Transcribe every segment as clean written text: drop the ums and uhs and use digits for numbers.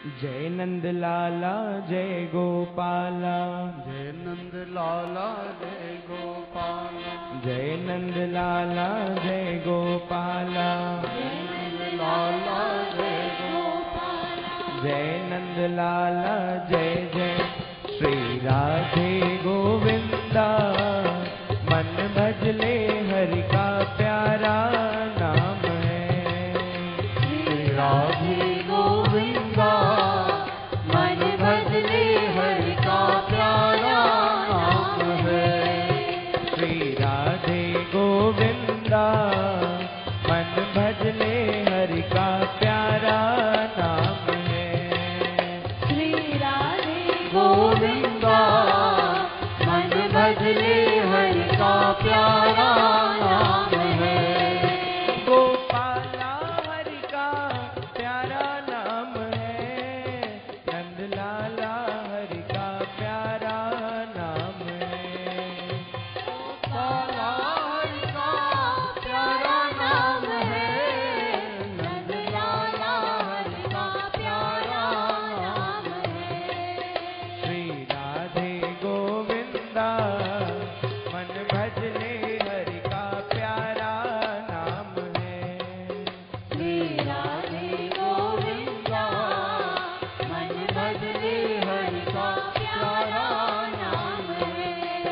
जय नंद लाला जय गोपाला, जय नंद लाला जय गोपाला, जय नंद लाला जय गोपाला, जय नंद लाला जय गोपाला, जय नंद लाला जय जय श्री राधे गोविंदा। मन भजले हरि का प्यारा नाम है, श्री राधे गोविंदा। मन भजले हरि का प्यारा नाम है, श्री राधे गोविंदा। मन भजले हरि का प्यारा नाम है, श्री राधे गोविंदा। मन भजले हरि का प्यारा नाम है, गोपाला हरि का प्यारा नाम है, नंद लाला हरि का प्यारा नाम है, गोपाला हरि का प्यारा नाम है, नंद लाला हरि का प्यारा नाम है, श्री राधे गोविंदा। मन भजले हरि का प्यारा नाम है, श्री राधे गोविंदा। मन भजले हरि का प्यारा नाम है,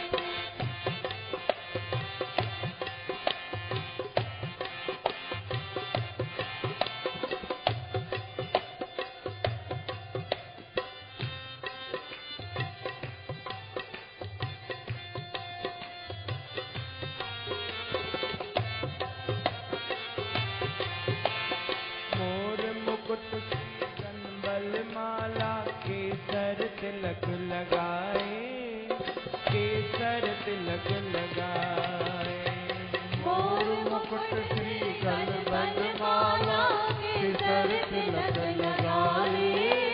मोर मुकुट कंबल माला, केसर तिलक लगाए, केसर तिलक लगाए। मोर मुकुट श्री गलबन माला, केसर तिलक लगाए,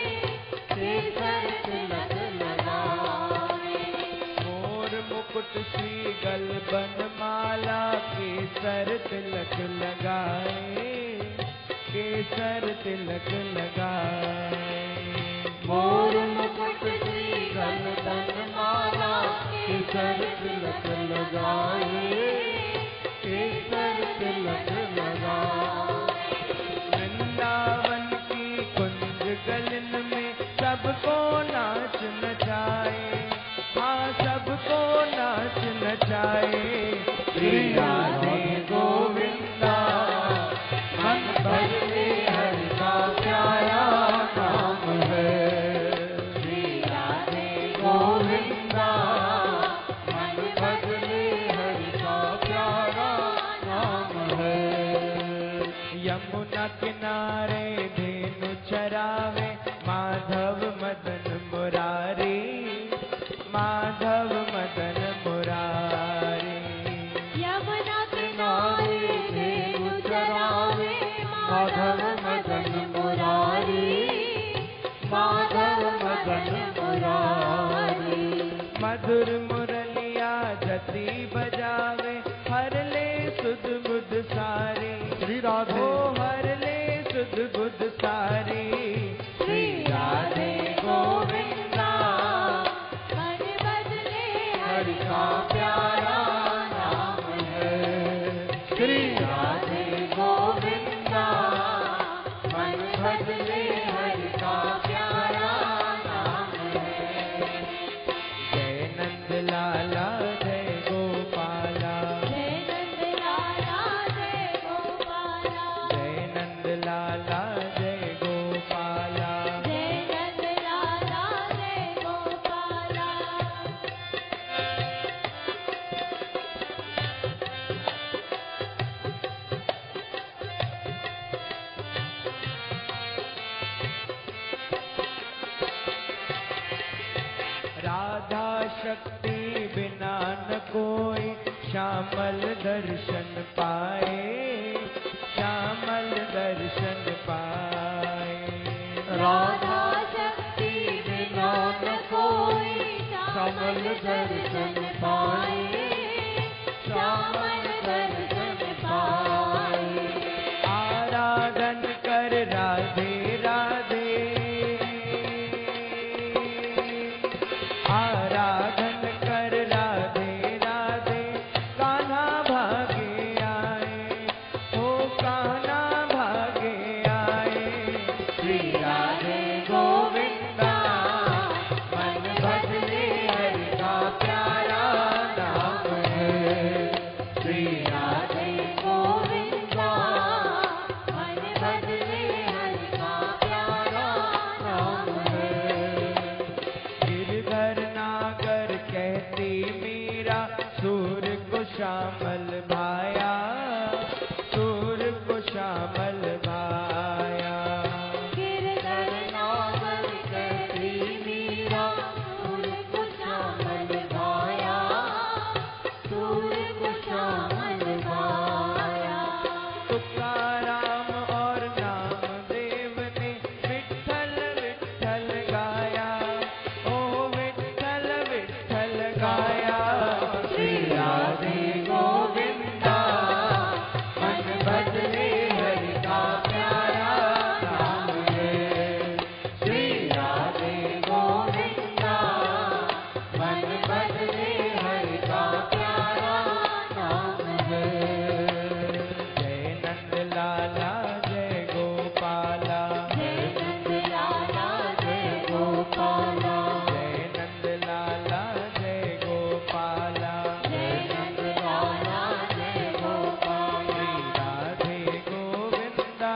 केसर तिलक लगाए, मोर मुकुट श्री गलबन माला, केसर तिलक लगाए, केसर तिलक लगाए। मोर मुकुट श्री गलबन माला, केसर तिलक लगाए, केसर तिलक लगाए, वृंदावन की कुंज गलन में सबको नाच नचाए, हाँ सबको नाच नचाए। श्री राधे गोविंदा। मन भजले हरि का प्यारा नाम है, श्री राधे गोविंदा। मन भजले हरि का प्यारा नाम है, यमुना किनारे धेनु चरावे, माधव मदन मुरारी, माधव मदन मुरारी। यमुना किनारे धेनु चरावे, माधव मदन मुरारी, माधव मदन मुरारी, मधुर मुरलिया जति बजावे, हर ले सुध बुध सारी। श्री राधे ओ हर ले सुध बुध सारी। श्री राधे गोविंदा। मन बदले हरि का प्यारा नाम है, श्री राधे गोविंदा। मन बदले हरि का प्यारा नाम है, जय नंद लाला जय गोपाला, जय नंद लाला जय गोपाला, जय नंद लाला जय गोपाला। जय नंद लाला जय गोपाला, राधा शक्ति बिना न कोई, श्यामल दर्शन पाए, श्यामल दर्शन पाए। राधा शक्ति बिना न कोई, श्यामल दर्शन पाए, श्यामल दर्शन पाए। आराधन कर राधे राधे, श्री राधे गोविंदा मन भजले हरि का प्यारा नाम है। श्री राधे गोविंदा मन भजले हरि का प्यारा नाम है। गिरधर नागर कहती मीरा सूर को श्यामल भाया, सूर को श्यामल भाया। गिरधर नागर कहती मीरा सूर को श्यामल भाया, सूर को श्यामल भाया। तुकाराम और नामदेव ने विठ्ठल विठ्ठल गाया, ओ विठ्ठल विठ्ठल गाया। श्री राधे गोविंदा मन भजले हरि का प्यारा नाम है। श्री राधे गोविंदा मन भजले हरि का प्यारा नाम है। जय नंद लाला जय गोपाला, जय नंद लाला जय गोपाला, जय नंद लाला जय गोपाला। जय नंद लाला जय गोपाला। श्री राधे गोविंदा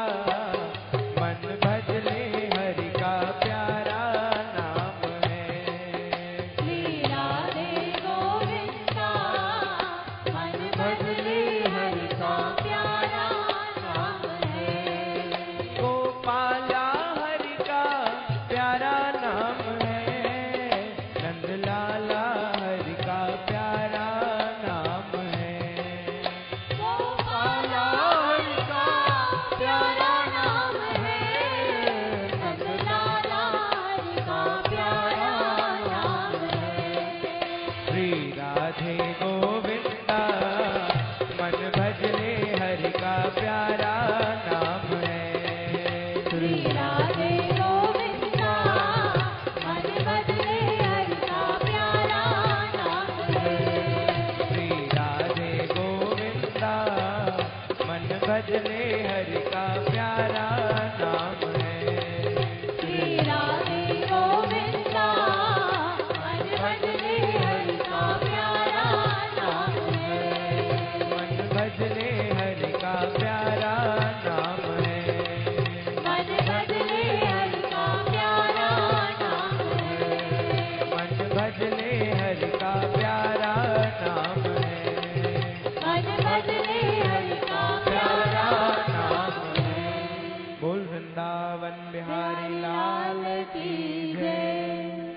मन भजले हरि का प्यारा नाम है। श्री राधे गोविंदा मन भजले हरि का प्यारा नाम है। गोपाला हरि का प्यारा नाम है, नंद लाला हरि का प्यारा नाम है। गोपाला हरि का प्यारा नाम है, नंद लाला हरि का प्यारा नाम है। श्री राधे गोविंदा मन भजले हरि का प्यारा नाम है। श्री राधे गोविंदा मन भजले हरि का प्यारा नाम है। श्री राधे गोविंदा मन भजले हरि का प्यारा नाम है। श्री राधे गोविंदा मन भजले हरि का प्यारा नाम है। मन भजले हरि का प्यारा नाम है। मन भजले हरि का प्यारा नाम है। मन भजले हरि का प्यारा नाम है। मन भजले हरि का प्यारा नाम है। बोल वृंदावन बिहारी लाल की जय।